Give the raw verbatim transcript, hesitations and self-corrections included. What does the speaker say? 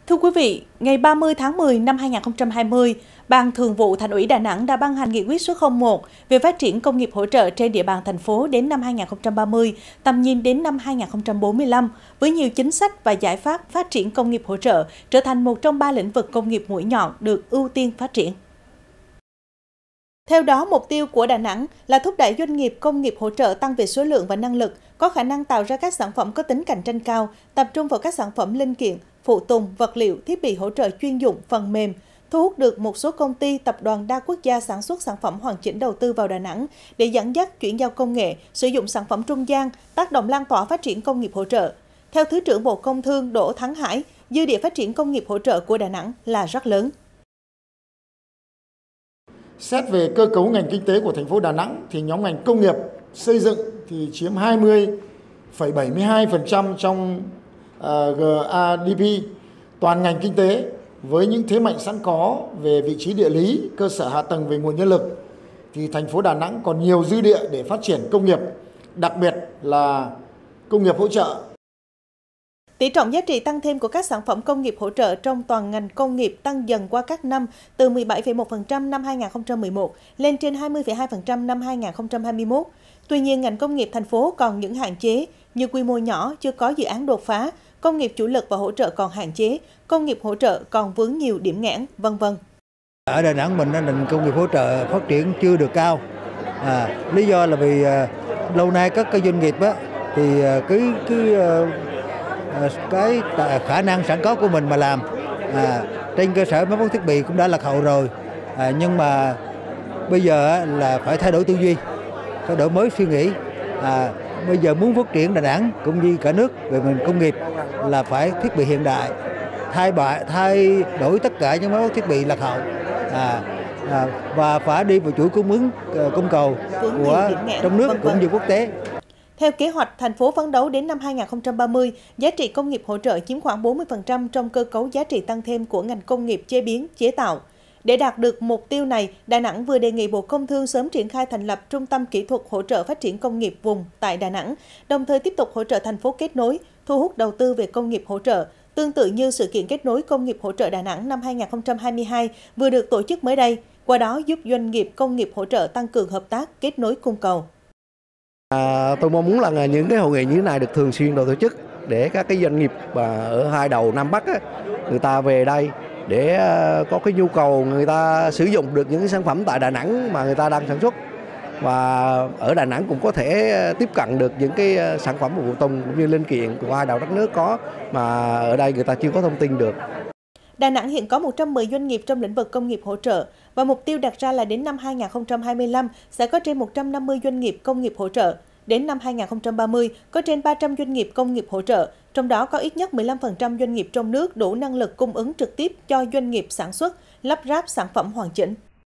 Thưa quý vị, ngày ba mươi tháng mười năm hai nghìn không trăm hai mươi, Ban Thường vụ Thành ủy Đà Nẵng đã ban hành nghị quyết số không một về phát triển công nghiệp hỗ trợ trên địa bàn thành phố đến năm hai nghìn không trăm ba mươi, tầm nhìn đến năm hai nghìn không trăm bốn mươi lăm, với nhiều chính sách và giải pháp phát triển công nghiệp hỗ trợ trở thành một trong ba lĩnh vực công nghiệp mũi nhọn được ưu tiên phát triển. Theo đó, mục tiêu của Đà Nẵng là thúc đẩy doanh nghiệp công nghiệp hỗ trợ tăng về số lượng và năng lực, có khả năng tạo ra các sản phẩm có tính cạnh tranh cao, tập trung vào các sản phẩm linh kiện, phụ tùng, vật liệu, thiết bị hỗ trợ chuyên dụng, phần mềm, thu hút được một số công ty, tập đoàn đa quốc gia sản xuất sản phẩm hoàn chỉnh đầu tư vào Đà Nẵng để dẫn dắt chuyển giao công nghệ, sử dụng sản phẩm trung gian, tác động lan tỏa phát triển công nghiệp hỗ trợ. Theo Thứ trưởng Bộ Công Thương Đỗ Thắng Hải, dư địa phát triển công nghiệp hỗ trợ của Đà Nẵng là rất lớn. Xét về cơ cấu ngành kinh tế của thành phố Đà Nẵng thì nhóm ngành công nghiệp xây dựng thì chiếm hai mươi phẩy bảy mươi hai phần trăm trong uh, giê a đê pê toàn ngành kinh tế, với những thế mạnh sẵn có về vị trí địa lý, cơ sở hạ tầng về nguồn nhân lực thì thành phố Đà Nẵng còn nhiều dư địa để phát triển công nghiệp, đặc biệt là công nghiệp hỗ trợ. Tỷ trọng giá trị tăng thêm của các sản phẩm công nghiệp hỗ trợ trong toàn ngành công nghiệp tăng dần qua các năm từ mười bảy phẩy một phần trăm năm hai nghìn không trăm mười một lên trên hai mươi phẩy hai phần trăm năm hai nghìn không trăm hai mươi mốt. Tuy nhiên, ngành công nghiệp thành phố còn những hạn chế như quy mô nhỏ, chưa có dự án đột phá, công nghiệp chủ lực và hỗ trợ còn hạn chế, công nghiệp hỗ trợ còn vướng nhiều điểm nghẽn, vân vân. Ở Đà Nẵng mình nền công nghiệp hỗ trợ phát triển chưa được cao. À, lý do là vì à, lâu nay các cái doanh nghiệp á, thì à, cứ cứ à, cái khả năng sẵn có của mình mà làm, à, trên cơ sở máy móc thiết bị cũng đã lạc hậu rồi, à, nhưng mà bây giờ là phải thay đổi tư duy, phải đổi mới suy nghĩ. À, bây giờ muốn phát triển Đà Nẵng cũng như cả nước về ngành công nghiệp là phải thiết bị hiện đại, thay bại thay đổi tất cả những máy móc thiết bị lạc hậu, à, à, và phải đi vào chuỗi cung ứng cung cầu của trong nước cũng như quốc tế. Theo kế hoạch, thành phố phấn đấu đến năm hai nghìn không trăm ba mươi, giá trị công nghiệp hỗ trợ chiếm khoảng bốn mươi phần trăm trong cơ cấu giá trị tăng thêm của ngành công nghiệp chế biến, chế tạo. Để đạt được mục tiêu này, Đà Nẵng vừa đề nghị Bộ Công Thương sớm triển khai thành lập Trung tâm Kỹ thuật hỗ trợ phát triển công nghiệp vùng tại Đà Nẵng, đồng thời tiếp tục hỗ trợ thành phố kết nối, thu hút đầu tư về công nghiệp hỗ trợ, tương tự như sự kiện kết nối công nghiệp hỗ trợ Đà Nẵng năm hai nghìn không trăm hai mươi hai vừa được tổ chức mới đây, qua đó giúp doanh nghiệp công nghiệp hỗ trợ tăng cường hợp tác, kết nối cung cầu. À, tôi mong muốn là những cái hội nghị như thế này được thường xuyên được tổ chức để các cái doanh nghiệp ở hai đầu Nam Bắc á, người ta về đây để có cái nhu cầu người ta sử dụng được những cái sản phẩm tại Đà Nẵng mà người ta đang sản xuất, và ở Đà Nẵng cũng có thể tiếp cận được những cái sản phẩm của phụ tùng cũng như linh kiện của hai đầu đất nước có mà ở đây người ta chưa có thông tin được. Đà Nẵng hiện có một trăm mười doanh nghiệp trong lĩnh vực công nghiệp hỗ trợ và mục tiêu đặt ra là đến năm hai nghìn không trăm hai mươi lăm sẽ có trên một trăm năm mươi doanh nghiệp công nghiệp hỗ trợ. Đến năm hai nghìn không trăm ba mươi có trên ba trăm doanh nghiệp công nghiệp hỗ trợ, trong đó có ít nhất mười lăm phần trăm doanh nghiệp trong nước đủ năng lực cung ứng trực tiếp cho doanh nghiệp sản xuất, lắp ráp sản phẩm hoàn chỉnh.